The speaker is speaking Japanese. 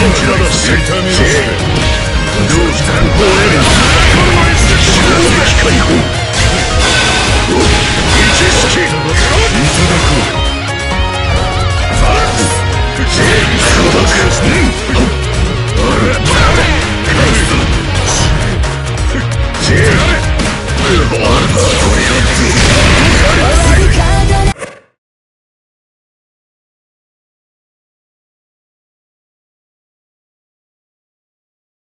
ちらだ。痛みをどうしたらこうやる。衝撃解放。